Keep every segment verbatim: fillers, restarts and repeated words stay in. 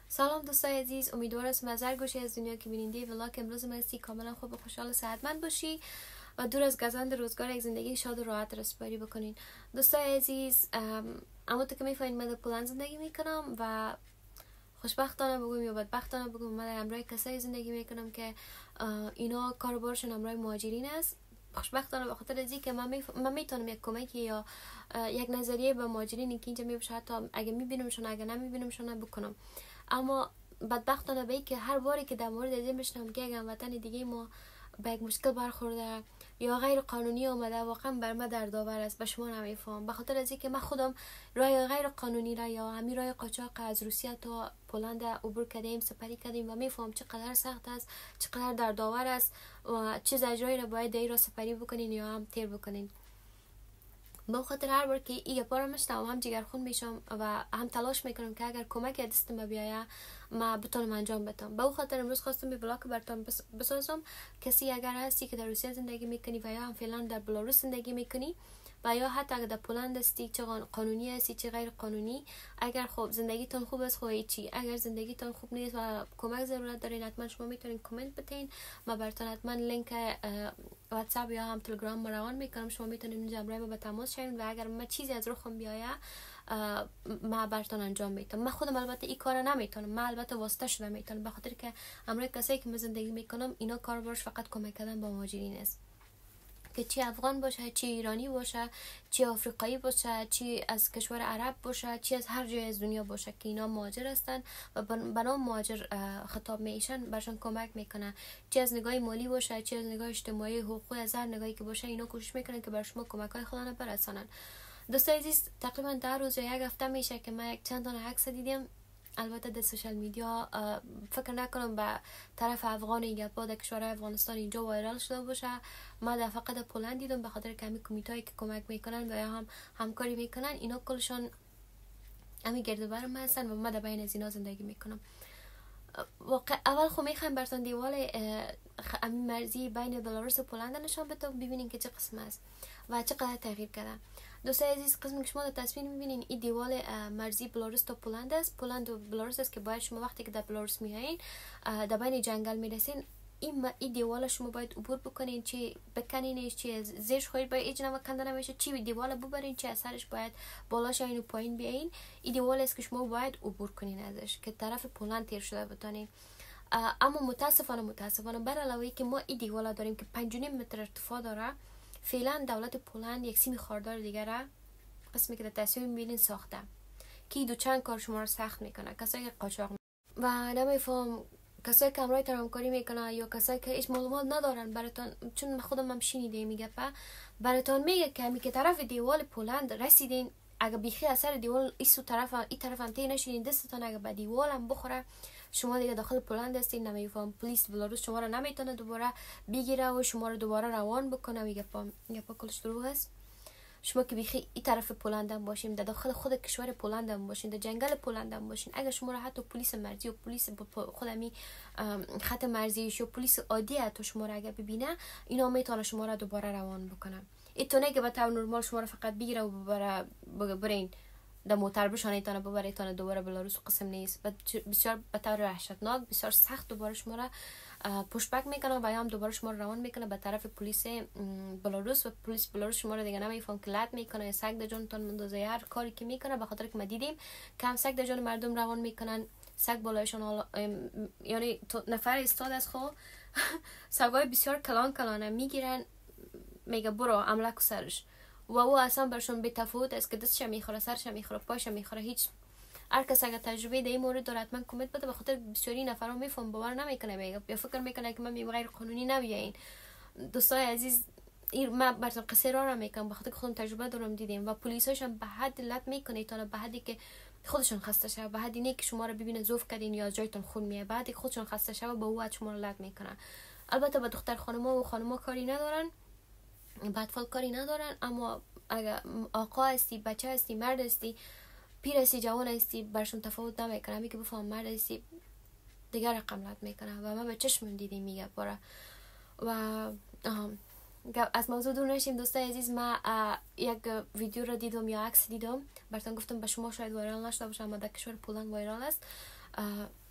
سلام دوستای عزیز، امیدوارم از هر گوشه از دنیا که بیننده ولاک امروز من هستی کاملا خوب و خوشحال و صحتمند باشی و دور از گزند روزگار یک زندگی شاد و راحت رسپاری بکنین. دوستای عزیز، همونطور که میفهمید من در پولند زندگی میکنم و خوشبختانه بگویم یا بدبختانه بگویم من در همراه کسایی زندگی میکنم که اینا کاروبارشون همراه مهاجرین است. خوشبختانه به خاطر از اینکه من, میف... من میتونم یک کمکی یا یک نظریه به مهاجرینی که اینجا میباشه، حتی اگه میبینمشون اگه نمیبینمشون بکنم. اما بدبختانه به که هر باری که در مورد از این بشنم که یک هموطن دیگه ما به یک مشکل برخورده یا غیر قانونی آمده، واقعا بر من دردآور است. به شما نمیفهم، به خاطر از اینکه من خودم راه غیر قانونی را یا همین راه قاچاق از روسیه تا پولند عبور کردیم، سپری کردیم و میفهم چقدر سخت است، چقدر دردآور است و چه زجرایی را باید در را سپری بکنین یا هم تیر بکنین. به خاطر هر بار که این گپا رو میشنوم هم جگرخون میشم و هم تلاش میکنم که اگر کمک دست ما بیاید ما بتونم انجام بدم. به خاطر امروز خواستم این ولاگ براتون بسازم. کسی اگر هستی که در روسیه زندگی میکنی و یا هم فعلا در بلاروس زندگی میکنی و یا حتی اگر در پولند هستی، چه قانونی هستی چه غیر قانونی، اگر خب زندگیتون خوب است خب چی، اگر زندگیتون خوب نیست و کمک ضرورت دارین حتما شما میتونین کامنت بدین. ما براتون حتما لینک واتساپ یا هم تلگرام روان میکنم، شما میتونین اونجا همراه ما به تماس شوین و اگر ما چیزی از روخم بیاید ما براتون انجام میدم. من خودم البته این کارو نمیتونم، من البته واسطه شده میتونم به خاطر که همراه کسایی که من زندگی میکنم اینا کاربارش فقط کمک کردن به مهاجرین است، که چی افغان باشه، چی ایرانی باشه، چی آفریقایی باشه، چی از کشور عرب باشه، چی از هر جای از دنیا باشه که اینا مهاجر هستن و بنام مهاجر خطاب میشن برشان کمک میکنه. چی از نگاه مالی باشه، چی از نگاه اجتماعی، حقوقی، از هر نگاهی که باشه اینا کوشش میکنن که بر شما کمک های خودشون برسانن. دوستای عزیز، تقریبا ده روز یا یک هفته میشه که من یک چند تا عکس دیدم، البته در سوشال میدیا فکر نکنم به طرف افغان این گپا در کشور افغانستان اینجا وایرال شده باشه. من در فقط در پولند دیدم به خاطر که همین کمیتایی که کمک میکنن و یا هم همکاری میکنن اینا کلشون همین گرده برم هستن و من در بین از اینا زندگی میکنم. واقع اول خب میخوایم براتون دیوال همین مرزی بین بلاروس و پولند نشان بدم ببینین که چه قسم است و چقدر تغییر کرده. دوستای عزیز، قسمی که شما در تصویر میبینین این دیوال مرزی بلاروس تا پولند است. پولند و بلاروس است که باید شما وقتی که در بلاروس میایین در بین جنگل میرسین این این دیوال شما باید عبور بکنین، چی بکنینش، چی زیرش خواهید باید ایج نمک کنده نمیشه، چی دیوال ببرین، چی اثرش باید بالاش این و پایین بیاین. این دیوال است که شما باید عبور کنین ازش که طرف پولند تیر شده بتونین. اما متاسفانه متاسفانه بر علاوه که ما این دیوال داریم که پنج و نیم متر ارتفاع داره، فعلا دولت پولند یک سیم خاردار دیگر را قسمی که در تصویر میبینین ساخته که دو چند کار شما رو سخت میکنه. کسایی که قاچاق و نمیفهم، کسایی که همراه همکاری میکنه یا کسایی که هیچ معلومات ندارن براتون، چون من خودم هم شنیده میگه براتون میگه که همین که طرف دیوال پولند رسیدین اگه بیخی اثر دیوال ایسو طرف این طرف هم تی نشینین دستتون اگه به دیوال هم بخوره شما دیگه داخل پولند هستین. نمیفهم پلیس بلاروس شما رو نمیتونه دوباره بگیره و شما رو دوباره روان بکنه. میگه پا میگه پا کلش دروغ است. شما که بیخی این طرف پولند هم باشین، در داخل خود کشور پولند هم باشین، در جنگل پولند هم باشین، اگه شما رو حتی پلیس مرزی و پلیس خودمی خط مرزیش و پلیس عادی حتی شما رو اگه ببینه اینا میتونه شما رو دوباره روان بکنه. اینطوره که به طور نرمال شما رو فقط بگیره و ببره برین در موتر بشانه ایتانه ببره ایتانه دوباره بلاروس قسم نیست. بسیار به طور وحشتناک بسیار سخت دوباره شما را پشت بک میکنه و یا هم دوباره شما رو روان میکنه به طرف پلیس بلاروس و پلیس بلاروس شما رو دیگه نمیفهم که لط میکنه، سگ در جانتون مندازه، هر کاری که میکنه به خاطر که ما دیدیم که هم سگ در جان مردم روان میکنن. سگ بالایشان حالا یعنی نفر استاد از خو سگای بسیار کلان کلانه میگیرن، میگه برو عمله کو سرش و او اصلا برشون بی تفاوت است که دستش میخوره، سرش میخوره، پاش میخوره. هیچ هر کس اگه تجربه در این مورد داره حتما کامنت بده، به خاطر بسیاری نفرا میفهم باور نمیکنه، میگه یا فکر میکنه که من می غیر قانونی نبیاین. دوستای عزیز، این من براتون قصه را میگم به خاطر خودم تجربه دارم دیدیم و پلیساش هم به حد لط میکنه تا به حدی که خودشون خسته شوه، به حدی نه که شما رو ببینه زوف کردین یا جایتون خون میه، به حدی خودشون خسته شوه با او شما رو لط میکنن. البته با دختر خانما و خانما کاری ندارن، بدفال کاری ندارن، اما اگه آقا هستی، بچه هستی، مرد هستی، پیر هستی، جوان هستی برشون تفاوت نمیکنه. همی که بفهم مرد هستی دیگر رقم لط میکنه و من به چشم دیدیم میگه باره. و از موضوع دور نشیم دوستای عزیز، من یک ویدیو را دیدم یا عکس دیدم براتون گفتم به شما شاید وایرال نشده باشه اما در کشور پولند وایرال است.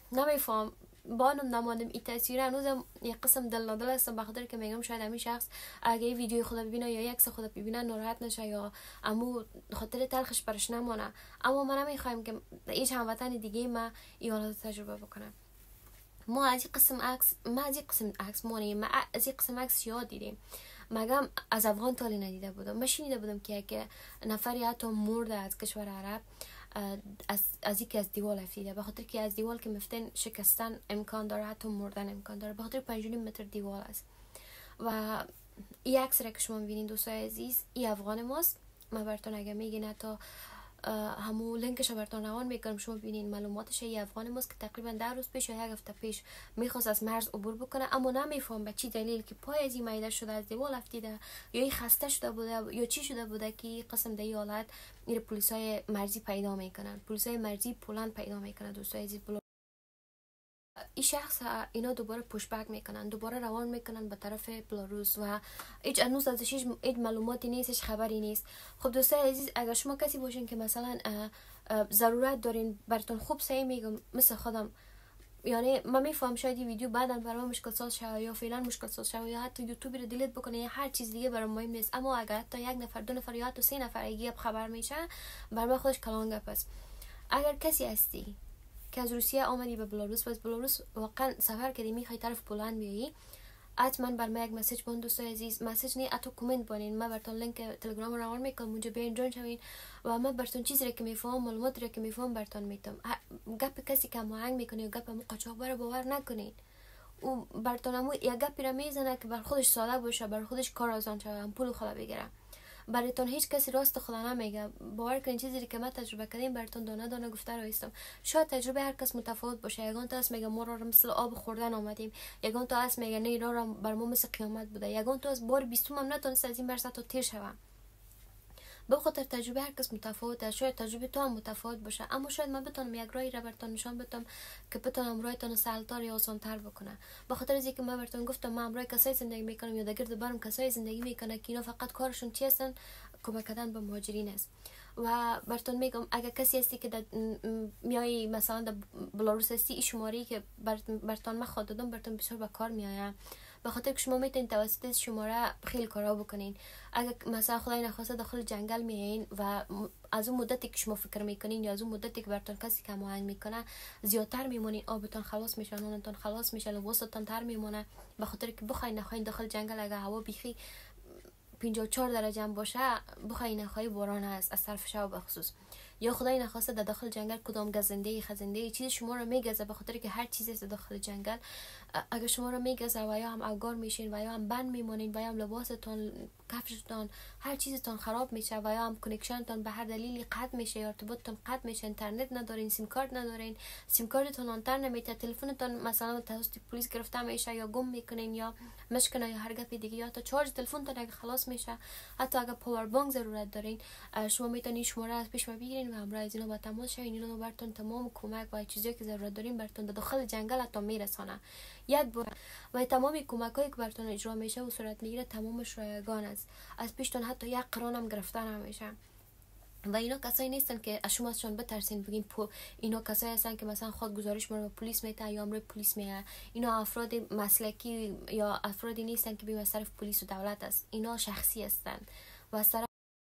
نمیفهم بانم نماندم این تصویر هنوزم یک قسم دل نادل هستم، بخاطر که میگم شاید همین شخص اگه این ویدیو خود ببینه یا یک خود ببینه ناراحت نشه یا امو خاطر تلخش برش نمانه. اما من نمیخوایم که هیچ هموطن دیگه ما این حالت تجربه بکنم. ما از این قسم عکس ما از این قسم عکس ما ما از این قسم عکس یاد دیدیم. مگم از افغان تالی ندیده بودم. من شنیده بودم که که نفری حتی مرده از کشور عرب از از اینکه از دیوال افتیده، به خاطر که از دیوال که میفتن شکستن امکان داره، حتی مردن امکان داره، به خاطر پنج و نیم متر دیوال است. و این عکس را که شما میبینین دوستای عزیز، این افغان ماست. من براتون اگه میگین تا همو لینکش براتون روان میکنم، شما ببینین معلوماتش. این افغان ماست که تقریبا ده روز پیش یا یک هفته پیش میخواست از مرز عبور بکنه، اما نمیفهم به چی دلیل که پای از این میده شده از دیوال افتیده، یا این خسته شده بوده یا چی شده بوده که قسم ده حالت این پلیسای مرزی پیدا میکنن. پلیسای مرزی پولند پیدا میکنن دوستای عزیز. این شخص اینا دوباره پوش بک میکنن، دوباره روان میکنن به طرف بلاروس و هیچ هنوز ازش هیچ معلوماتی نیست، هیچ خبری نیست. خب دوستای عزیز، اگر شما کسی باشین که مثلا ضرورت دارین، براتون خوب صحیح میگم مثل خودم، یعنی من میفهم شاید این ویدیو بعداً برای من مشکل ساز شود یا فعلا مشکل ساز شود یا حتی یوتیوب رو دیلیت بکنه یا هر چیز دیگه برام مهم نیست، اما اگر حتی یک نفر دو نفر یا حتی سه نفر اگه خبر میشه، برای من خودش کلان گپ است. اگر کسی هستی که از روسیه آمدی به بلاروس و از بلاروس واقعا سفر کردی میخوای طرف پولند بیایی، حتما بر من یک مسیج بون دوستای عزیز. مسیج نه اتو کامنت بونین، من براتون لینک تلگرام روان میکنم، اونجا بیاین جوین شوین و من براتون چیزی را که میفهم، معلوماتی را که میفهم براتون میتم. گپ کسی که هماهنگ میکنه یا گپ مو قاچاقبر باور نکنین. او براتون همو یک گپی را میزنه که بر خودش ساده باشه، بر خودش کار آسان شه، هم پول خود بگیره. براتون هیچ کسی راست خدا نمیگه. باور کنین چیزی که من تجربه کردم براتون دانه دانه گفته رو هستم. شاید تجربه هر کس متفاوت باشه. یگان تا اس میگه ما را مثل آب خوردن آمدیم، یگان تا اس میگه نه را بر ما مثل قیامت بوده، یگان تا از بار بیستم هم نتونست از این برسه تا تیر شوم. به خاطر تجربه هر کس متفاوته، شاید تجربه تو هم متفاوت باشه، اما شاید من بتونم یک راهی را براتون نشان بدم که بتونم راهتون سهل‌تر یا آسان‌تر بکنه. به خاطر از اینکه من براتون گفتم من امروز کسایی زندگی میکنم یا در گرد برم کسایی زندگی میکنه که اینا فقط کارشون چی هستن؟ کمک کردن به مهاجرین است. و براتون میگم اگر کسی هستی که میای مثلا در بلاروس هستی، این شماره که براتون من خود دادم براتون بسیار به کار میآید، به خاطر که شما میتونید توسط شماره خیلی کارا بکنین. اگر مثلا خدای نخواسته داخل جنگل میایین و از اون مدتی که شما فکر میکنین یا از اون مدتی که براتون کسی که هماهنگ میکنه زیادتر میمونین، آبتون خلاص میشه، نونتون خلاص میشه، لباستون تر میمونه، به خاطر که بخواین نخواین داخل جنگل اگر هوا بیخی پنجاه و چهار درجه هم باشه، بخواین نخواهی باران هست از طرف شب بخصوص، یا خدای نخواسته در داخل جنگل کدام گزنده خزنده چیز شما رو میگزه، به خاطر که هر چیزی در داخل جنگل اگر شما رو میگزه و یا هم اوگار میشین و یا هم بند میمونین و یا هم لباستون، کفشتون، هر چیزتون خراب میشه و یا هم کانکشنتون به هر دلیلی قطع میشه یا ارتباطتون قطع میشه، اینترنت ندارین، سیم کارت ندارین، سیم کارتتون آنتر نمیته، تلفنتون مثلا توسط پلیس گرفته میشه یا گم میکنین یا مشکنه یا هر گپ دیگه، یا تا چارج تلفنتون اگه خلاص میشه، حتی اگه پاور بانک ضرورت دارین، شما میتونین شماره از پیش ما بگیرین و همراه از اینا با تماس شوین. اینا براتون تمام کمک و چیزایی که ضرورت دارین براتون در داخل جنگل تا میرسونه یک بار. و تمام کمکایی که براتون اجرا میشه و صورت میگیره تمامش رایگان است، از پیشتون حتی یک قران هم گرفته نمیشه. و اینا کسایی نیستن که از شما ازشون بترسین بگین پو اینا کسایی هستن که مثلا خود گزارش ما رو پلیس میته یا امر پلیس میه. اینا افراد مسلکی یا افرادی نیستن که بیم از طرف پلیس و دولت است، اینا شخصی هستن و از طرف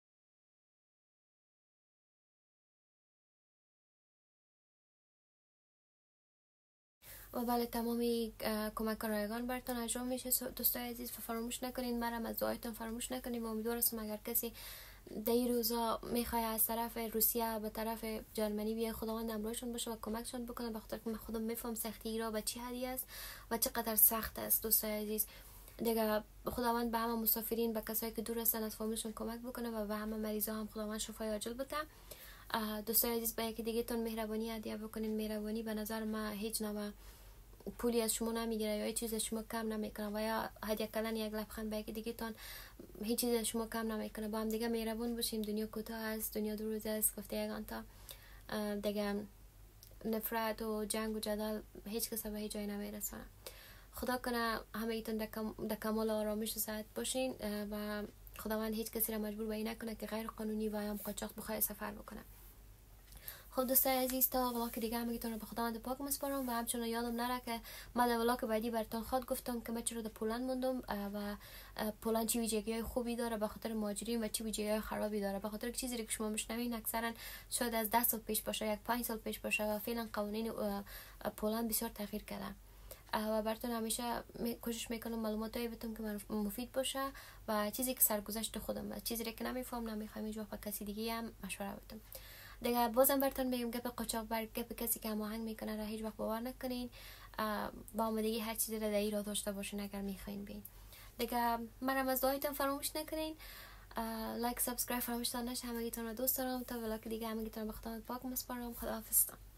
و بله تمامی کمک رایگان براتون انجام میشه دوستای عزیز. و فراموش نکنین مرا از دعایتون فراموش نکنین و امیدوارم اگر کسی در این روزا میخواد از طرف روسیه به طرف جرمنی بیای، خداوند همراهشون باشه و کمکشون بکنه، بخاطر که من خودم میفهم سختی را به چی حدی است و چقدر سخت است دوستای عزیز. دیگه خداوند به همه مسافرین، به کسایی که دور هستن از فامیلشون کمک بکنه و به همه مریضا هم خداوند شفای عاجل بده. دوستای عزیز به یکی دیگه تون مهربانی هدیه بکنین. مهربانی به نظر من هیچ نوع پولی از شما نمیگیره یا هیچ چیز از شما کم نمیکنه و یا هدیه کردن یک لبخند به یکی دیگه تان هیچ چیز از شما کم نمیکنه. با هم دیگه مهربون باشیم. دنیا کوتاه است، دنیا دو روزه است، گفته یگان تا دیگه نفرت و جنگ و جدال هیچ کس به هیچ جای نمیرسونه. خدا کنه همه ایتون در کمال آرامش و صحت باشین و خداوند هیچ کسی را مجبور به این نکنه که غیر قانونی و یا قاچاق بخواد سفر بکنه. خب دوستای عزیز، تا ولاک دیگه همگیتون رو به خداوند پاک میسپارم و همچنان یادم نره که من در ولاک بعدی براتون خود گفتم که من چرا در پولند موندم و پولند چی ویژگی‌های خوبی داره به خاطر مهاجرین و چی ویژگی‌های خرابی داره. به خاطر چیزی که شما میشنوین اکثرا شاید از ده سال پیش باشه، یک پنج سال پیش باشه و فعلا قوانین پولند بسیار تغییر کرده و براتون همیشه می کوشش میکنم معلوماتی بدم که من مفید باشه و چیزی که سرگذشت خودم، چیزی که نمیفهم نمیخوام هیچ وقت به کسی دیگه هم مشوره بدم. دیگه بازم براتون میگم گپ قاچاق بر گپ کسی که هماهنگ میکنه را هیچ وقت باور نکنین. با آمادگی هر چیزی را در این راه داشته باشین اگر میخواین بین. دیگه منم از دعایتون فراموش نکنین. لایک سابسکرایب فراموش نشه. همگیتون رو دوست دارم. تا ولاک دیگه همگیتون رو به خداوند پاک میسپارم. خداحافظ.